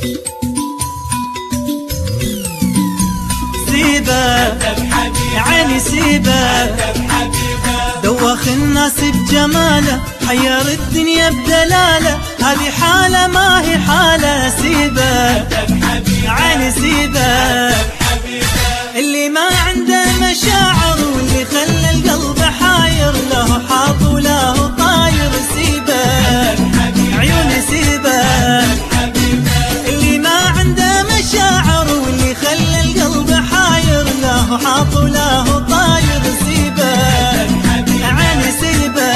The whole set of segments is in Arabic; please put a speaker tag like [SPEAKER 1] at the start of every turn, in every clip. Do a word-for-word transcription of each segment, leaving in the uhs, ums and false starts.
[SPEAKER 1] سيبه عيني سيبه دوخ الناس بجماله، حير الدنيا بدلاله، هذه حالة ما هي حالة. سيبه عيني سيبه اللي ما عنده مشاعر، واللي خلى القلب حاير، له حاط وله طاير. سيبه عيوني سيبه اللي ما عنده مشاعر، واللي خلى القلب حاير، له حاط وله طاير. سيبه عيني سيبه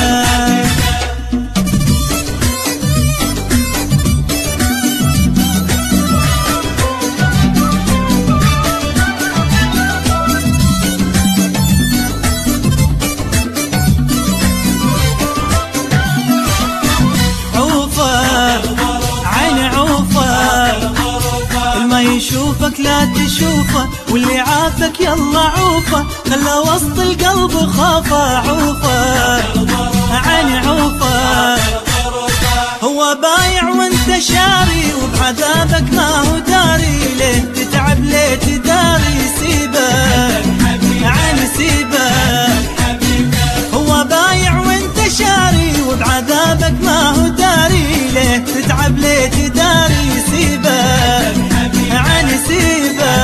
[SPEAKER 1] يشوفك لا تشوفه، واللي عافك يلا عوفه، خلى وسط القلب خافه. عوفه عيني عوفه هو بايع وانت شاري، وبعذابك ما هو داري، ليه تتعب ليه تداري. سيبه عيني سيبه هو بايع وانت شاري، وبعذابك ما هو داري، ليه تتعب ليه تداري. سيبه عيني سيبه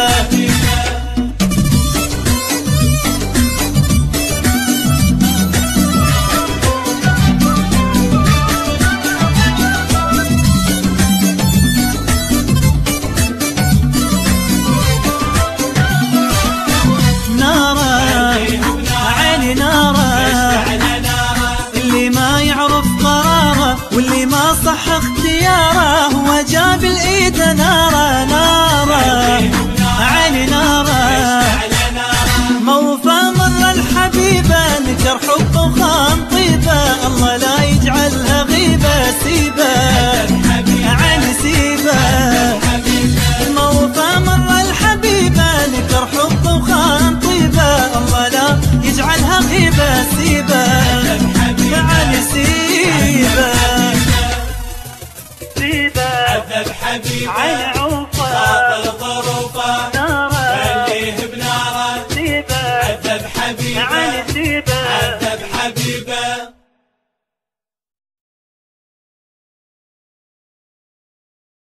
[SPEAKER 1] ناره عيني ناره اللي ما يعرف قراره، واللي ما صح اختياره، هو جاب الايد ناره. ناره عيني ناره موفى مر الحبيبه، نكر حبه وخان طيبه، الله لا يجعلها غيبه. سيبه عيني سيبه